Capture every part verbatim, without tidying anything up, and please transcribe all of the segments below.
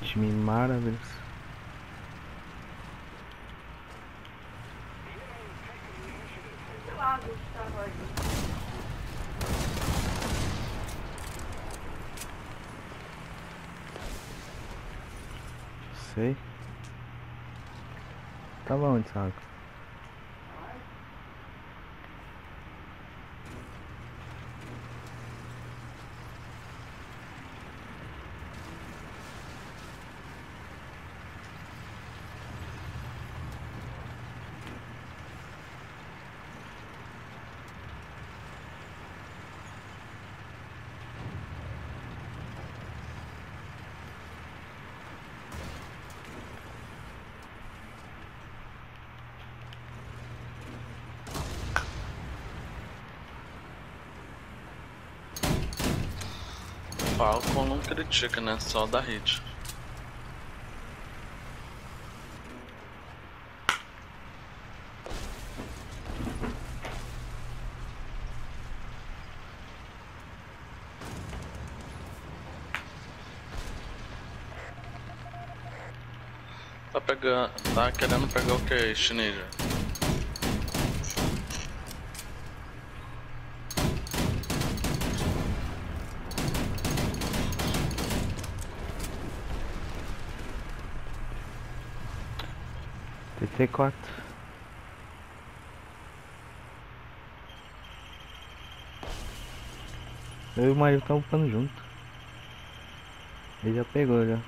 time maravilhoso. Sei. Tava onde, sabe? Falcon não critica, né? Só dá hit. Tá pegando. Tá querendo pegar o que, Chinesa? T T quatro. Eu e o Mario estão upando junto. Ele já pegou já.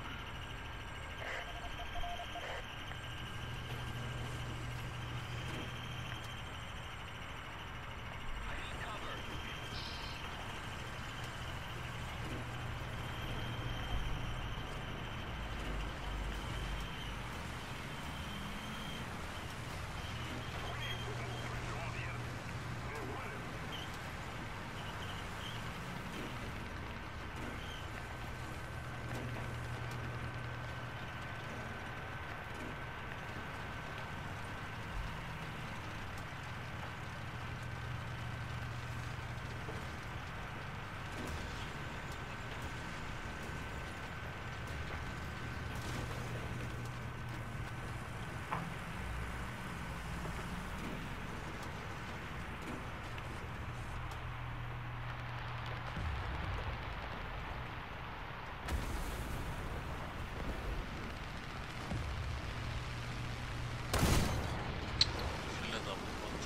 Filha da puta.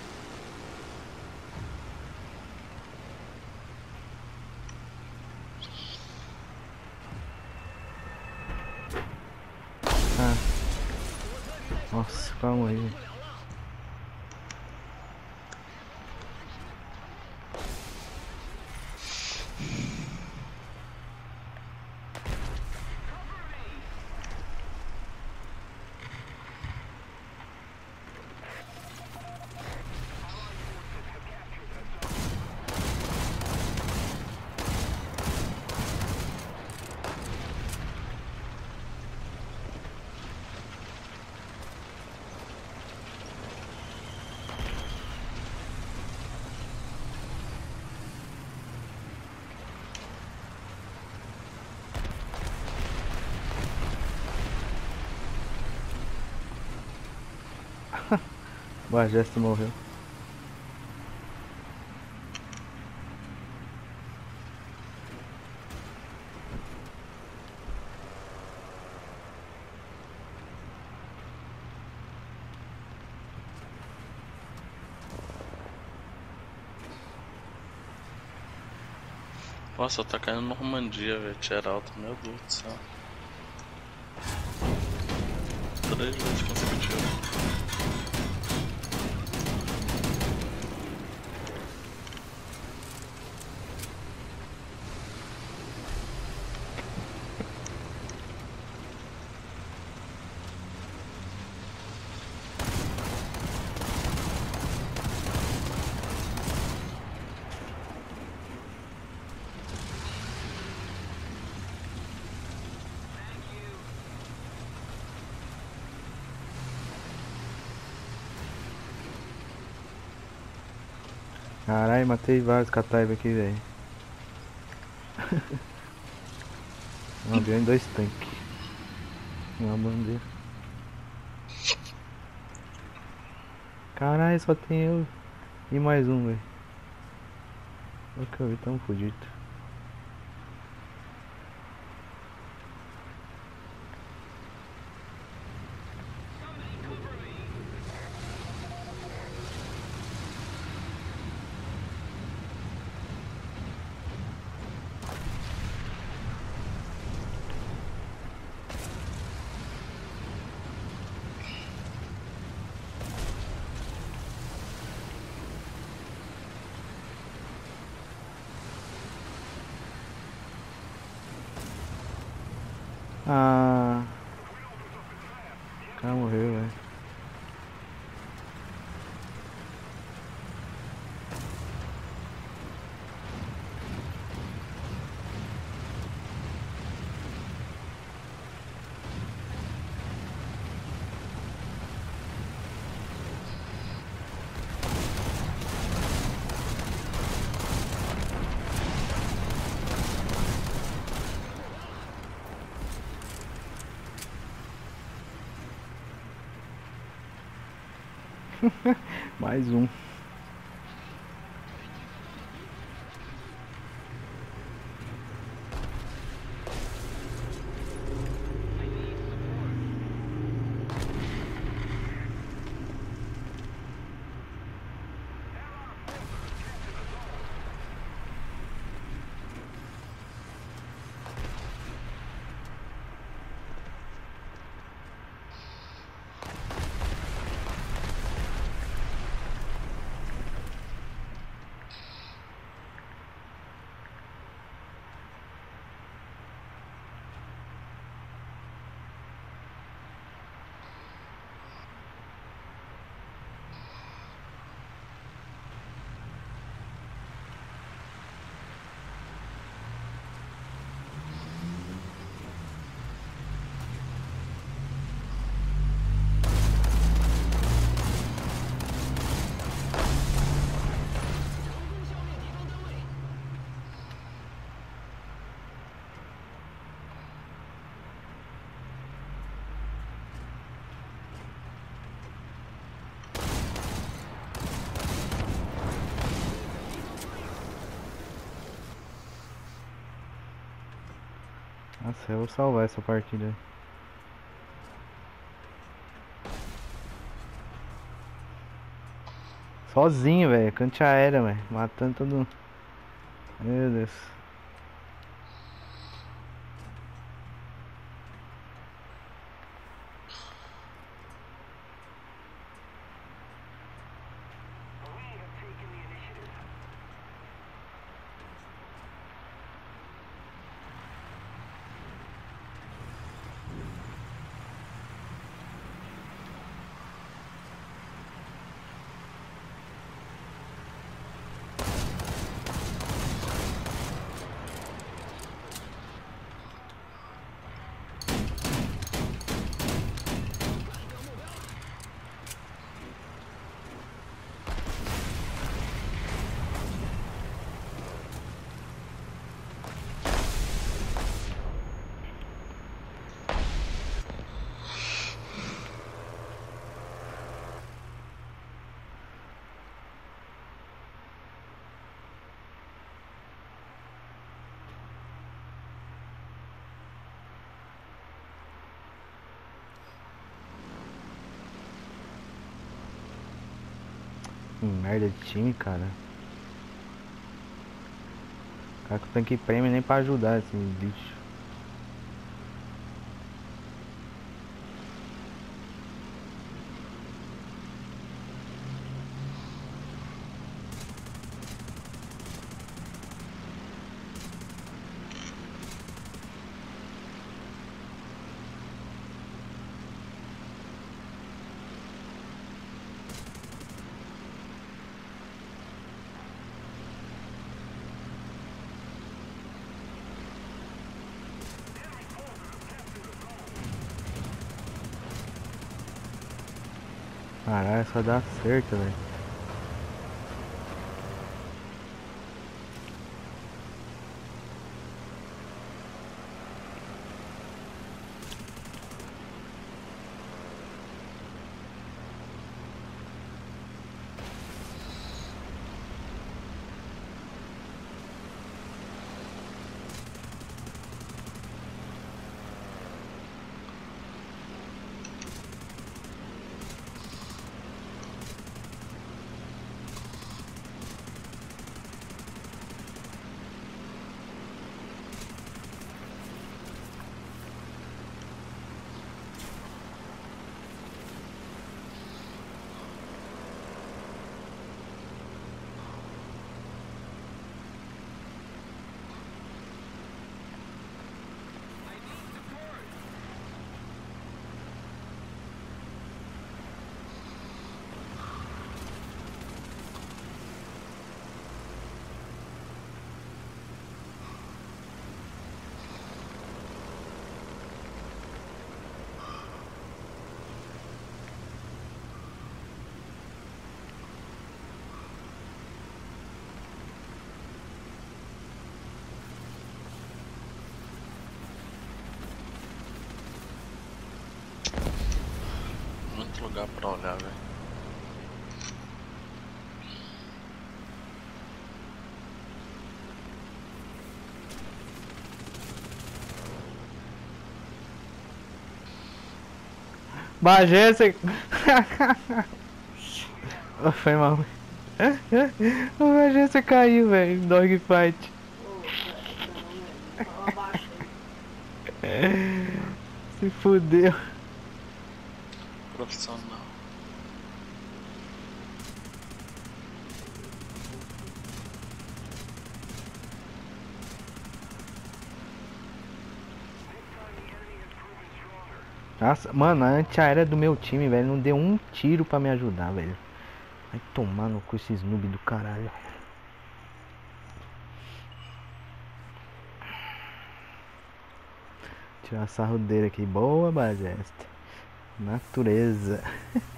Ah. Nossa, calma aí. O Argesto morreu. Nossa, tá caindo Normandia, velho. Geraldo, meu Deus do céu. Três vezes consecutivas. Caralho, matei vários Cataiba aqui, velho. Um avião e dois tanques. Uma bandeira. Caralho, só tem eu e mais um, velho. O que eu vi, tamo fudido. Ah, o cara morreu, velho. Mais um. Nossa, eu vou salvar essa partida. Sozinho, velho. Cante aérea, velho. Matando todo mundo. Meu Deus. Que merda de time, cara. Cara que o tanque prêmio nem pra ajudar esse bicho. Caralho, só dá certo, velho. outro lugar pra olhar, velho. Bagé, você... Oh, foi mal. O Bagé, você caiu, velho. Dogfight. Se fudeu. Profissional. Nossa, mano, a antiaérea do meu time, velho, não deu um tiro pra me ajudar, velho. Vai tomar no cu esses noob do caralho. Tirar sarro dele aqui. Boa, Bagesta. Natureza.